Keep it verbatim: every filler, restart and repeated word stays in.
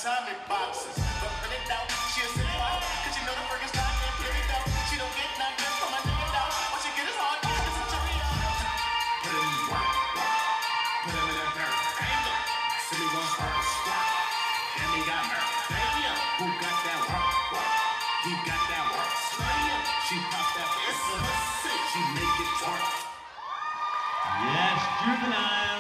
time in boxes. But put it out, she'll sit out. Cause you know the friggin' style can't play it out. She don't get nothing from my nigga out. What she get is hard, it's a Cheerio. Put him in work, work. Put him in that dirt. Hey, look. Silly wants her to squat. And he got her. Damn, who got that work, work? He got that work. Slam. She popped that. It's a mistake. She make it work. Yes, Juvenile.